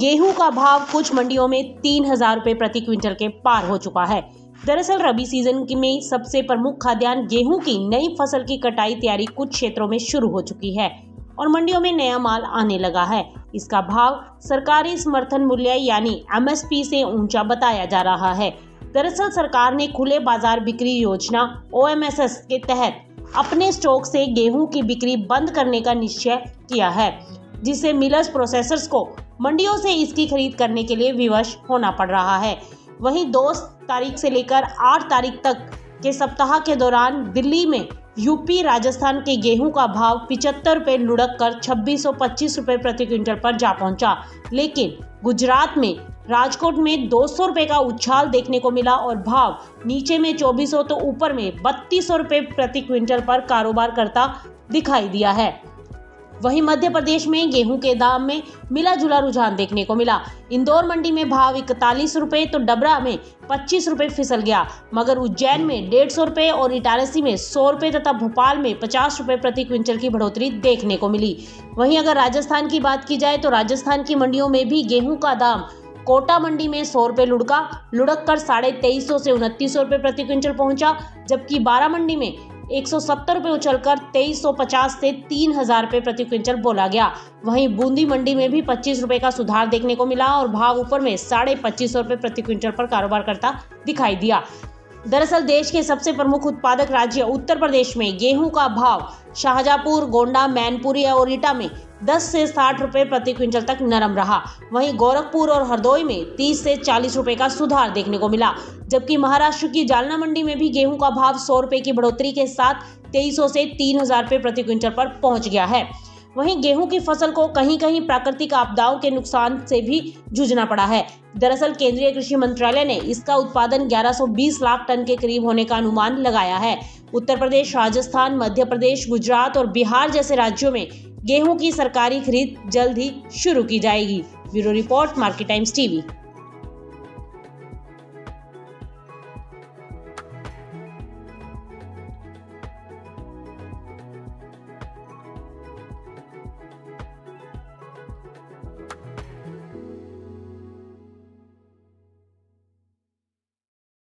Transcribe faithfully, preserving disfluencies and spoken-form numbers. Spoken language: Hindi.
गेहूं का भाव कुछ मंडियों में तीन हजार रुपए प्रति क्विंटल के पार हो चुका है। दरअसल रबी सीजन में सबसे प्रमुख खाद्यान्न गेहूं की नई फसल की कटाई तैयारी कुछ क्षेत्रों में शुरू हो चुकी है और मंडियों में नया माल आने लगा है। इसका भाव सरकारी समर्थन मूल्य यानी एम एस पी से ऊंचा बताया जा रहा है। दरअसल सरकार ने खुले बाजार बिक्री योजना ओ एम एस एस के तहत अपने स्टॉक से गेहूं की बिक्री बंद करने का निश्चय किया है, जिससे मिलर्स प्रोसेसर्स को मंडियों से इसकी खरीद करने के लिए विवश होना पड़ रहा है। वहीं दो तारीख से लेकर आठ तारीख तक के सप्ताह के दौरान दिल्ली में यूपी राजस्थान के गेहूं का भाव पिचहत्तर रुपए लुढ़क कर छब्बीस सौ पच्चीस रुपए प्रति क्विंटल पर जा पहुंचा, लेकिन गुजरात में राजकोट में दो सौ रुपए का उछाल देखने को मिला और भाव नीचे में चौबीस सौ तो ऊपर में बत्तीस सौ रुपए प्रति क्विंटल पर कारोबार करता दिखाई दिया है। वहीं मध्य प्रदेश में गेहूं के दाम में मिला जुला रुझान देखने को मिला। इंदौर मंडी में भाव इकतालीस रुपए तो डबरा में पच्चीस रुपए फिसल गया, मगर उज्जैन में डेढ़ सौ रुपए और इटारसी में सौ रुपए तथा भोपाल में पचास रुपए प्रति क्विंटल की बढ़ोतरी देखने को मिली। वहीं अगर राजस्थान की बात की जाए तो राजस्थान की मंडियों में भी गेहूं का दाम कोटा मंडी में सौ रुपए लुढ़का लुढ़क कर साढ़े तेईस सौ से उनतीस सौ रुपए प्रति क्विंटल पहुंचा, जबकि बारा मंडी में एक सौ सत्तर रुपए उछलकर तेईस सौ पचास से तीन हजार रुपए प्रति क्विंटल बोला गया। वहीं बूंदी मंडी में भी पच्चीस रुपए का सुधार देखने को मिला और भाव ऊपर में साढ़े पच्चीस सौ रुपए प्रति क्विंटल पर कारोबार करता दिखाई दिया। दरअसल देश के सबसे प्रमुख उत्पादक राज्य उत्तर प्रदेश में गेहूं का भाव शाहजहांपुर, गोंडा, मैनपुरी और ईटा में दस से साठ रुपए प्रति क्विंटल तक नरम रहा। वहीं गोरखपुर और हरदोई में तीस से चालीस रुपए का सुधार देखने को मिला, जबकि महाराष्ट्र की जालना मंडी में भी गेहूं का भाव सौ रुपए की बढ़ोतरी के साथ तेईस सौ से तीन हजार रुपए प्रति क्विंटल पर पहुंच गया है। वहीं गेहूं की फसल को कहीं कहीं प्राकृतिक आपदाओं के नुकसान से भी जूझना पड़ा है। दरअसल केंद्रीय कृषि मंत्रालय ने इसका उत्पादन ग्यारह सौ बीस लाख टन के करीब होने का अनुमान लगाया है। उत्तर प्रदेश, राजस्थान, मध्य प्रदेश, गुजरात और बिहार जैसे राज्यों में गेहूं की सरकारी खरीद जल्द ही शुरू की जाएगी। Bureau report, Market Times TV.